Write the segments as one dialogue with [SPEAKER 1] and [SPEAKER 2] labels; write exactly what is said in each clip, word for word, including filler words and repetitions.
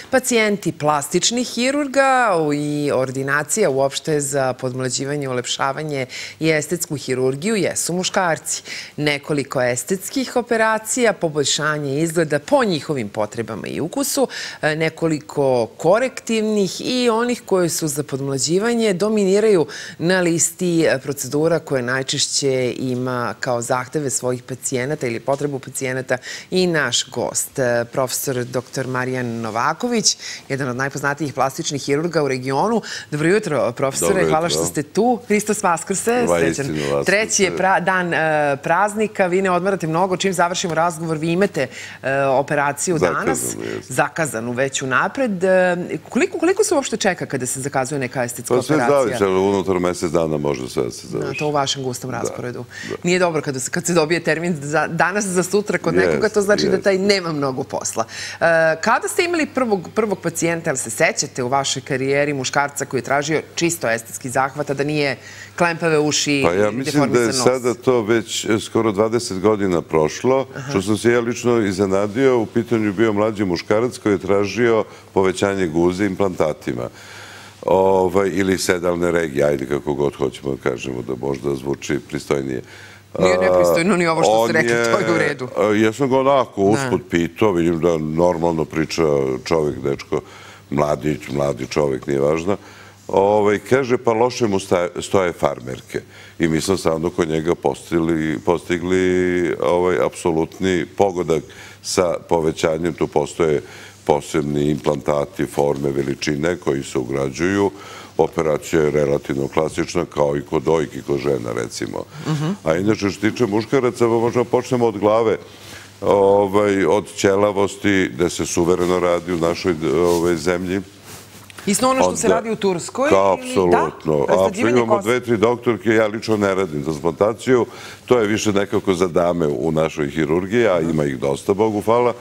[SPEAKER 1] Pacijenti plastičnih hirurga i ordinacija uopšte za podmlađivanje, ulepšavanje i estetsku hirurgiju jesu muškarci. Nekoliko estetskih operacija, poboljšanje izgleda po njihovim potrebama i ukusu, nekoliko korektivnih i onih koje su za podmlađivanje dominiraju na listi procedura koje najčešće ima kao zahteve svojih pacijenata ili potrebu pacijenata i naš gost, profesor doktor Marijan Novaković, jedan od najpoznatijih plastičnih hirurga u regionu. Dobro jutro, profesore, hvala što ste tu. Hristos Vaskrse, srećan. Treći je dan praznika, vi ne odmarate mnogo, čim završimo razgovor, vi imate operaciju danas, zakazanu već unapred. Koliko se uopšte čeka kada se zakazuje neka estetska operacija?
[SPEAKER 2] Pa sve zavisi, ali unutar mesec dana može sve da se završi.
[SPEAKER 1] To u vašem gustom rasporedu. Nije dobro kad se dobije termin danas za sutra kod nekoga, to znači da taj nema mnogo posla. Kada ste imali prvog pacijenta, ali se sećate u vašoj karijeri muškarca koji je tražio čisto estetski zahvat, a da nije klempave uši i deformisan nos?
[SPEAKER 2] Pa ja mislim da je sada to već skoro dvadeset godina prošlo, što sam se ja lično iznenadio. U pitanju je bio mlađi muškarac koji je tražio povećanje guze implantatima ili sedalne regije, ajde kako god hoćemo da kažemo, da možda zvuči pristojnije.
[SPEAKER 1] Nije nepristojno ni ovo što ste rekli, to je u redu.
[SPEAKER 2] Ja sam ga onako usput pitao, vidim da normalno priča čovjek, dečko, mladić, mladi čovjek, nije važno. Kaže, pa loše mu stoje farmerke. I mi smo stvarno kod njega postigli apsolutni pogodak sa povećanjem. Tu postoje posebni implantati, forme, veličine koji se ugrađuju. Operacija je relativno klasična, kao i kod dojki, kod žena, recimo. A inače, što tiče muškaraca, možemo počnemo od glave, od ćelavosti, gde se suvereno radi u našoj zemlji.
[SPEAKER 1] Isto ono što se radi u Turskoj?
[SPEAKER 2] Apsolutno. Imamo dve, tri doktorke, ja lično ne radim transplantaciju. To je više nekako za dame u našoj hirurgiji, a ima ih dosta, Bogu hvala.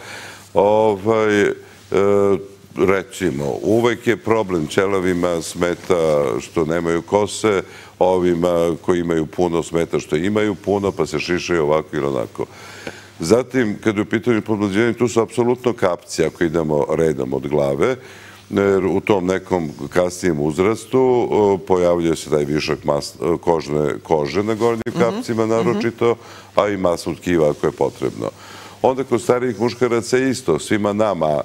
[SPEAKER 2] Recimo, uvek je problem, ćelavima smeta što nemaju kose, ovima koji imaju puno smeta što imaju puno, pa se šišaju ovako ili onako. Zatim, kada je u pitanju podmlađivanja, tu su apsolutno kapci, ako idemo redom od glave, jer u tom nekom kasnijem uzrastu pojavljuje se taj višak kože na gornjim kapcima naročito, a i masnog tkiva ako je potrebno. Onda kod starijih muškaraca isto, svima nama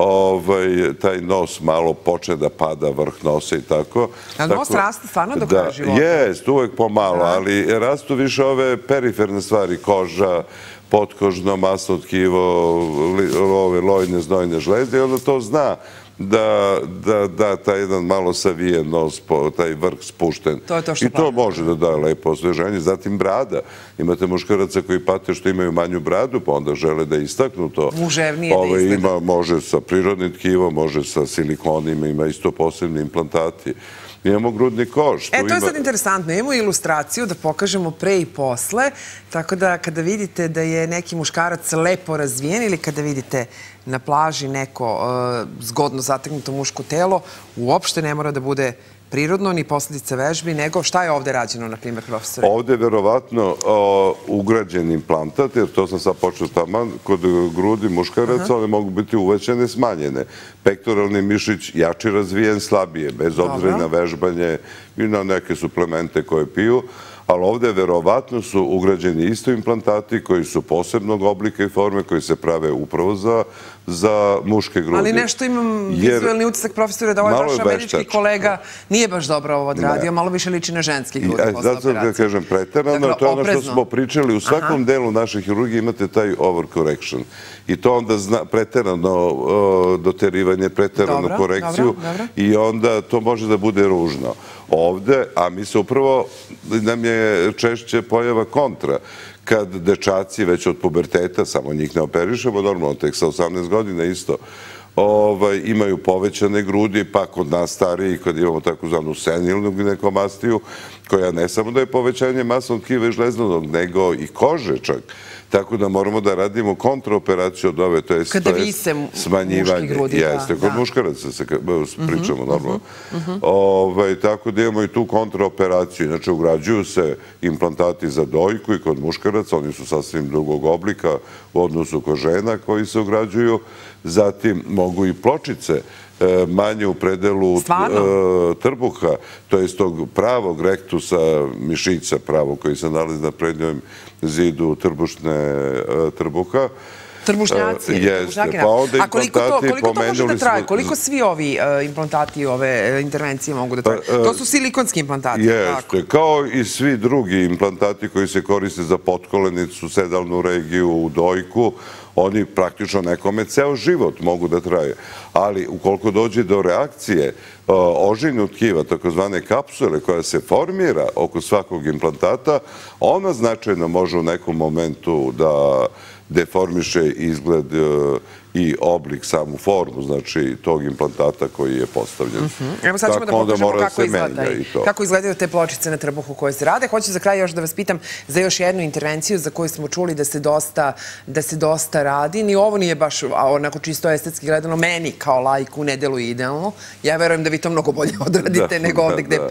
[SPEAKER 2] taj nos malo počne da pada, vrh nosa i tako.
[SPEAKER 1] A nos raste stvarno do kraja života?
[SPEAKER 2] Jest, uvek pomalo, ali rastu više ove periferne stvari, koža, potkožno, masno tkivo, ove lojne, znojne žlezde i onda to zna da taj jedan malo savijen nos, taj vrh spušten. I to može da da lepo osveženje. Zatim brada. Imate muškaraca koji pate što imaju manju bradu, pa onda žele da istaknu to.
[SPEAKER 1] Muževnije da izgleda.
[SPEAKER 2] Može sa prirodnim tkivom, može sa silikonima, ima isto posebni implantati. Imamo grudni koš.
[SPEAKER 1] E, to je sad interesantno. Imamo ilustraciju da pokažemo pre i posle, tako da kada vidite da je neki muškarac lepo razvijen ili kada vidite na plaži neko zgodno zategnuto muško telo, uopšte ne mora da bude prirodno ni posljedica vežbi, nego šta je ovde rađeno, na primjer, profesore?
[SPEAKER 2] Ovde je verovatno ugrađen implantat, jer to sam sad počeo tamo, kod grudi muškaraca, one mogu biti uvećane, smanjene. Pektoralni mišić jači razvijen, slabije, bez obzira na vežbanje i na neke suplemente koje piju, ali ovde verovatno su ugrađeni isto implantati koji su posebnog oblika i forme, koji se prave upravo za muške grudi.
[SPEAKER 1] Ali nešto imam vizualni utisak, profesore, da ovaj vaš američki kolega nije baš dobro ovo odradio, malo više liči na ženski grudi posle operacije.
[SPEAKER 2] Zato da kažem preterano, to je ono što smo pričali, u svakom delu naše hirurgije imate taj overcorrection. I to onda preterano doterivanje, preterano korekciju i onda to može da bude ružno. Ovde, a mi se upravo, nam je češće pojava kontra. Kad dečaci već od puberteta, samo njih ne operišemo, normalno, tek sa osamnaest godina isto, imaju povećane grudi, pa kod nas stariji, kad imamo takozvanu senilnu ginekomastiju, koja ne samo da je povećanje masnog tkiva i žleznog, nego i kože čak, Tako da moramo da radimo kontraoperaciju od ove, to je smanjivanje. Jeste, kod muškaraca se pričamo normalno. Tako da imamo i tu kontraoperaciju. Inače, ugrađuju se implantati za dojku i kod muškaraca, oni su sasvim drugog oblika u odnosu kod žena koji se ugrađuju. Zatim mogu i pločice manje u predelu trbuha, to je tog pravog rektusa, mišića pravog koji se nalazi na prednjem zidu trbuha.
[SPEAKER 1] Trbušnjaci.
[SPEAKER 2] Jeste, pa onda implantati,
[SPEAKER 1] koliko to može da traje? Koliko svi ovi implantati, ove intervencije mogu da traje? To su silikonski implantati.
[SPEAKER 2] Jeste, kao i svi drugi implantati koji se koriste za potkolenicu, sedalnu regiju, dojku, oni praktično nekome ceo život mogu da traje. Ali ukoliko dođe do reakcije ožiljnog tkiva, takozvane kapsule, koja se formira oko svakog implantata, ona značajno može u nekom momentu da deformiše izgled i oblik, samu formu, znači tog implantata koji je postavljen.
[SPEAKER 1] Evo sad ćemo da pokažemo kako izgledaju te pločice na trbuhu koje se rade. Hoću za kraj još da vas pitam za još jednu intervenciju za koju smo čuli da se dosta radi. Ni ovo nije baš onako čisto estetski gledano. Meni kao lajku ne deluje idealno. Ja verujem da vi to mnogo bolje odradite nego ovde gde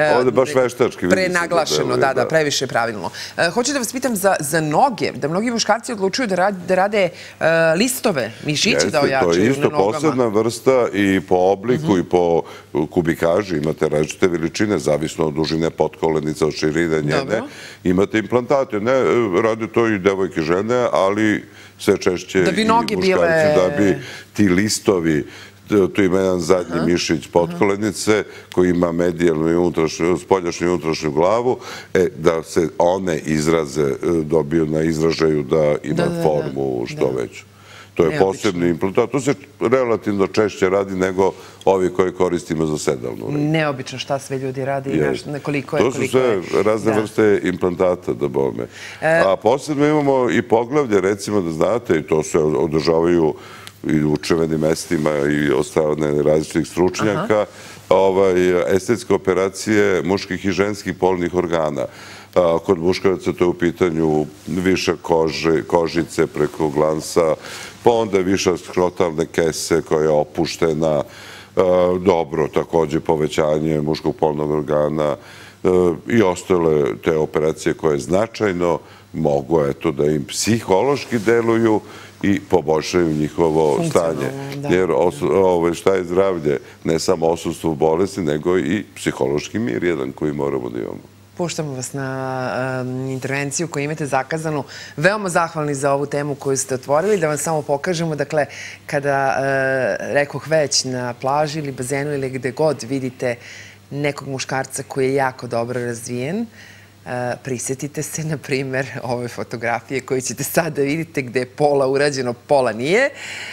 [SPEAKER 1] je prenaglašeno, da, da, previše pravilno. Hoću da vas pitam za noge, da mnogi muškarci odlučuju da rade listove, mišiće da ojačaju na nogama.
[SPEAKER 2] To je isto posebna vrsta i po obliku i po kubikaži. Imate različite veličine, zavisno od dužine potkolenica, od širine njene. Imate implantate. Ne, rade to i devojke, žene, ali sve češće i muškarci. Da bi ti listovi, tu ima jedan zadnji mišić potkolenice koji ima medijalnu i unutrašnju, spoljašnju i unutrašnju glavu, da se one izraze dobiju na izražaju da ima formu što veću. To je posebni implantat. To se relativno češće radi nego ovi koji koristimo za sedalnu regiju.
[SPEAKER 1] Neobično šta sve ljudi radi i koliko je.
[SPEAKER 2] To su sve razne vrste implantata, da bome. A posebno imamo i poglavlje, recimo da znate, i to se održavaju i u učevenim mestima i od strane različitih stručnjaka, estetske operacije muških i ženskih polnih organa. Kod muškaraca to je u pitanju viša kožice preko glansa, pa onda viša skrotalne kese koja je opuštena, dobro, takođe povećanje muškog polnog organa i ostale te operacije koje značajno mogu da im psihološki deluju i poboljšaju njihovo stanje. Jer šta je zdravlje? Ne samo odsustvo bolesti, nego i psihološki mir jedan koji moramo da imamo.
[SPEAKER 1] Puštamo vas na intervenciju koju imate zakazanu. Veoma zahvalni za ovu temu koju ste otvorili. Da vam samo pokažemo, dakle, kada rekoh već na plaži ili bazenu ili gde god vidite nekog muškarca koji je jako dobro razvijen, prisetite se, na primer, ove fotografije koje ćete sada vidite gde je pola urađeno, pola nije.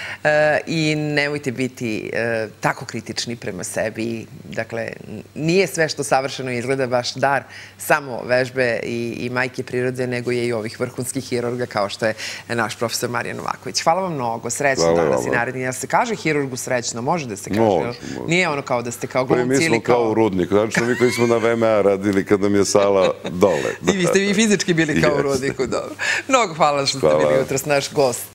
[SPEAKER 1] I nemojte biti tako kritični prema sebi. Dakle, nije sve što savršeno izgleda baš dar samo vežbe i majke prirode, nego je i ovih vrhunskih hirurga kao što je naš profesor Marijan Novaković. Hvala vam mnogo, srećno danas i naredni. Ja se kaže hirurgu srećno, može da se kaže. Nije ono kao da ste kao glumci ili kao...
[SPEAKER 2] Mi smo kao u Rudniku, znači mi koji smo na V M A radili kad nam je sala dole.
[SPEAKER 1] I vi ste i fizički bili kao u Rudniku, dobro. Mnogo hvala što ste bili jutros naš gost.